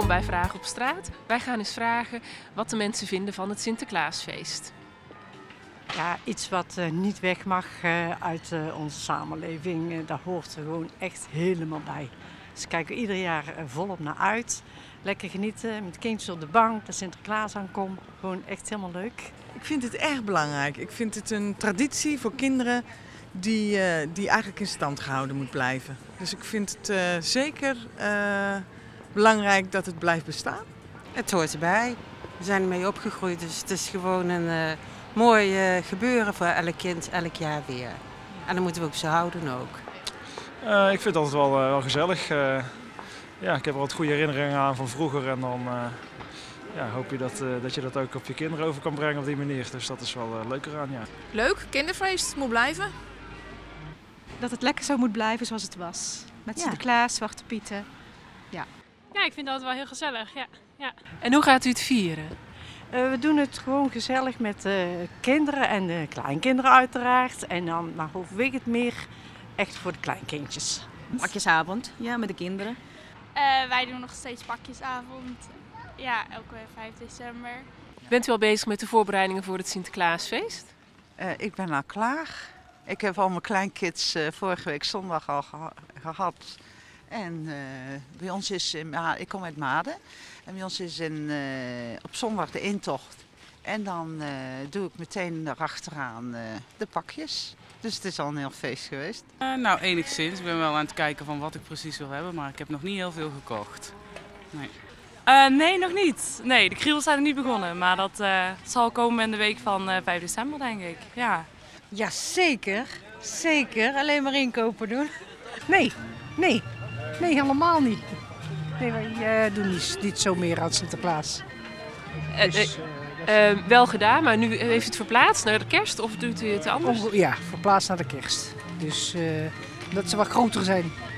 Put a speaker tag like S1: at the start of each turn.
S1: Welkom bij Vragen op straat. Wij gaan eens vragen wat de mensen vinden van het Sinterklaasfeest.
S2: Ja, iets wat niet weg mag uit onze samenleving. Daar hoort er gewoon echt helemaal bij. Dus kijken we ieder jaar volop naar uit. Lekker genieten met kindjes op de bank, dat Sinterklaas aankomt. Gewoon echt helemaal leuk.
S3: Ik vind het erg belangrijk. Ik vind het een traditie voor kinderen die eigenlijk in stand gehouden moet blijven. Dus ik vind het zeker belangrijk dat het blijft bestaan.
S4: Het hoort erbij. We zijn ermee opgegroeid, dus het is gewoon een mooi gebeuren voor elk kind, elk jaar weer. En dat moeten we ook zo houden ook.
S5: Ik vind het altijd wel gezellig. Ja, ik heb er wat goede herinneringen aan van vroeger en dan hoop je dat je dat ook op je kinderen over kan brengen op die manier. Dus dat is wel leuk eraan, ja.
S6: Leuk, kinderfeest, moet blijven.
S7: Dat het lekker zo moet blijven zoals het was. Met Sinterklaas, Zwarte Pieten.
S8: Ja, ik vind dat wel heel gezellig, ja.
S1: En hoe gaat u het vieren?
S2: We doen het gewoon gezellig met kinderen en kleinkinderen uiteraard. En dan maar overwegend meer echt voor de kleinkindjes.
S6: Pakjesavond, ja, met de kinderen.
S8: Wij doen nog steeds pakjesavond. Ja, elke 5 december.
S1: Bent u al bezig met de voorbereidingen voor het Sinterklaasfeest?
S9: Ik ben al klaar. Ik heb al mijn kleinkids vorige week zondag al gehad. En bij ons is, ik kom uit Maden. En bij ons is op zondag de intocht. En dan doe ik meteen erachteraan de pakjes. Dus het is al een heel feest geweest.
S10: Nou, enigszins. Ik ben wel aan het kijken van wat ik precies wil hebben. Maar ik heb nog niet heel veel gekocht. Nee.
S11: Nee, nog niet. Nee, de kriebels zijn er niet begonnen. Maar dat zal komen in de week van 5 december, denk ik. Ja.
S12: Ja, zeker. Zeker. Alleen maar inkopen doen.
S2: Nee, helemaal niet. Nee, wij doen niet zo meer aan Sinterklaas.
S1: Wel gedaan, maar nu heeft u het verplaatst naar de kerst of doet u het anders?
S2: Ja, verplaatst naar de kerst. Dus dat ze wat groter zijn.